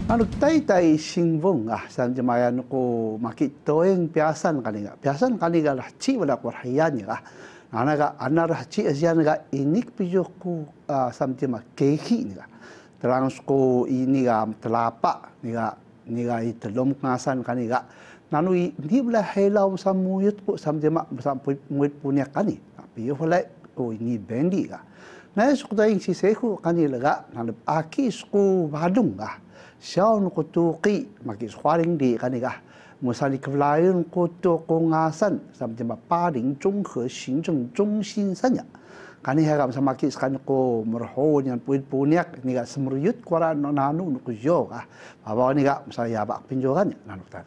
Tay singbong sa jamayan ko makitoeng piasan kaniga lah ci wala ko hayan ya anaga anar ci asian ga inik pijo ku samti makehi ni terang ko ini ga telapa niga itelom ngasan kaniga nanu ni bla helau samuyut ko samti ma muit punya kani tapi yo wala ko ini bendi ga na su ko ding si sehu kanila ga nan aki ko badung ga siya no kutuki makiswaring di kaniga musali kevlayon kuto kongasan sampai mapaling 综合行政中心sanya kani hagam sa makis kan ko merho yan puit punyak niga semruyut kwara no nanu no kujo bawa niga saya bak pinjogan nanu tan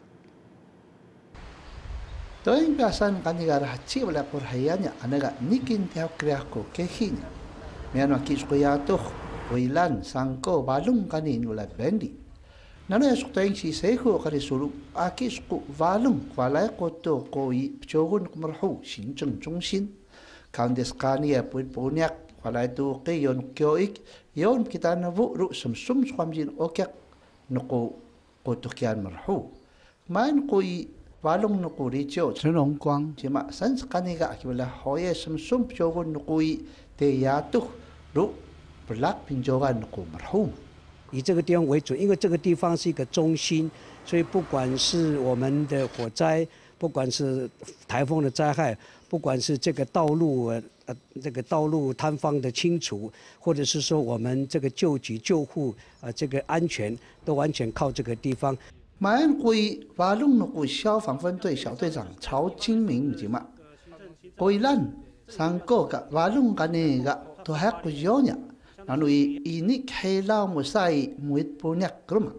to yung biasan kaniga rahachi wala porhayanya anaga nikin tiap kriya ko kehin mian makis ko yato wilan sangko balung kanin wala bendi Nana suktaing si sehu kari sulu aki suku valung walai koto koi pjogun kumarhu sinjeng jungsin kandes kani ya puit punyak walai tu ke yon kyoik yon kita navu ru sumsum swamjin okyak nuko koto kian marhu main koi valung nuko richo trenong kwang jema sans kani ga akiwala hoye sumsum pjogun nukoi te yatuh ru belak pinjogan nuko marhu 以这个地方为主，因为这个地方是一个中心，所以不管是我们的火灾，不管是台风的灾害，不管是这个道路塌方的清除，或者是说我们这个救急救护这个安全，都完全靠这个地方。 马鞍归瓦隆诺古消防分队小队长曹金明是嘛？归兰三个个瓦隆个那个都还不要呢。 Nanui ini kailau musai muit punyak rumah.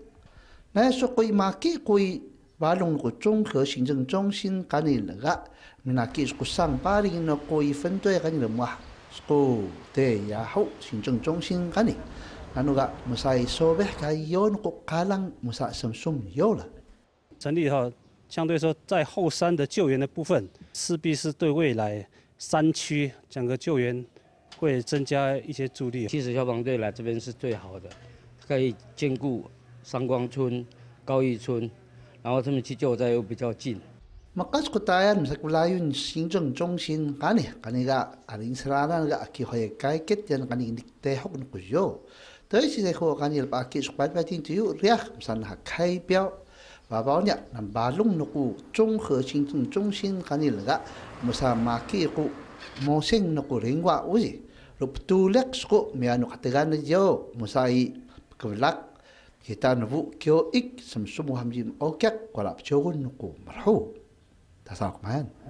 Na so koi maki koi balong ko 综合行政中心kanil ga minaki ko sang paring no koi fentoi kanil mah ko te ya ho 行政中心kani. Nanu ga musai sobeh kayon ko kalang musa samsum yola. 成立后，相对说在后山的救援的部分，势必是对未来山区整个救援 会增加一些助力。 其实消防队来这边是最好的，可以兼顾三光村、高义村，然后他们去救灾又比较近。 Makas kutayan sa kulayun 行政中心kaniga aling saranan ga aki hoye kaiket yan kaning diktehok no kuyo. Dahil si ko kanil pa aki supat patin tuyo riak san ha kai biao. Babaw niya nan balong no ku 综合行政中心kanil ga musa maki ku moseng no ku ringwa uji. Ruptulek suko miano katagan na jo musai kawlak kita nabu kyo ik samsumu hamjin okyak wala pchogun nuku marhu tasak man